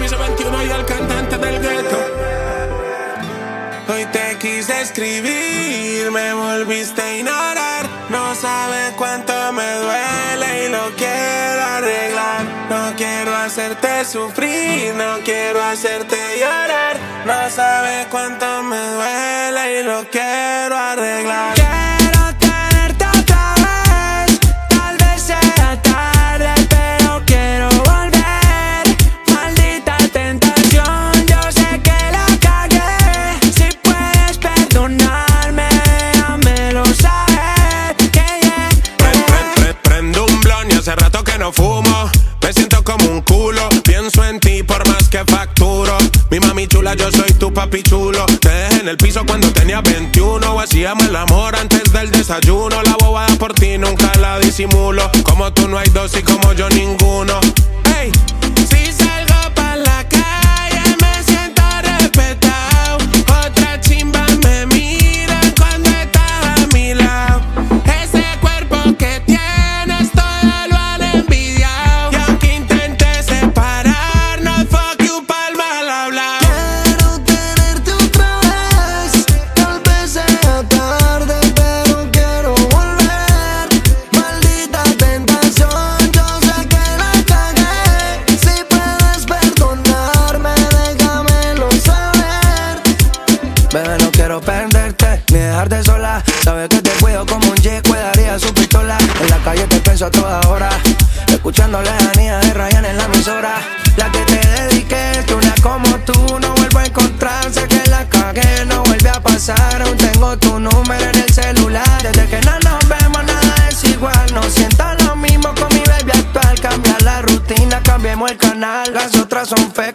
piso 21 y el cantante del gueto. Hoy te quise escribir, me volviste a ignorar. No sabes cuánto me duele y lo quiero arreglar. No quiero hacerte sufrir, no quiero hacerte llorar. No sabes cuánto me duele y lo quiero arreglar. Quiero tenerte otra vez, tal vez sea tarde, pero quiero volver. Maldita tentación, yo sé que la cagué. Si puedes perdonarme, déjamelo saber. Prendo un blon y hace rato que no fumo. Me siento como un culo, pienso en ti por más que facturo. Mi mami chula, yo soy tu papi chulo. Te dejé en el piso cuando tenía 21. Hacíamos el amor antes del desayuno. La bobada por ti nunca la disimulo. Como tú no hay dos y como yo ninguno. Hey, si salgo pa' la calle me siento respetado. Otra chimba me mira cuando estás a mi lado. Ese cuerpo que tienes todo lo han envidiado. Y aunque intentes separarnos, fuck you pa'l mal hablar. Quiero tenerte otra vez, tal vez sea tarde, pero quiero volver. Maldita tentación, yo sé que la cagué. Si puedes perdonarme, déjamelo saber. Bebé, no quiero perderte, ni dejarte sola. Sabes que te cuido como un G cuidaría su pistola. En la calle te pienso a toda hora, escuchando lejanía de Ryan en la emisora. La que te dediqué, que una como tú no vuelvo a encontrar. Sé que la cagué, no vuelve a pasar. Aún tengo tu número en el celular. Desde que no nos vemos nada es igual. No siento lo mismo con mi baby actual. Cambia la rutina, cambiemos el canal. Las otras son feas.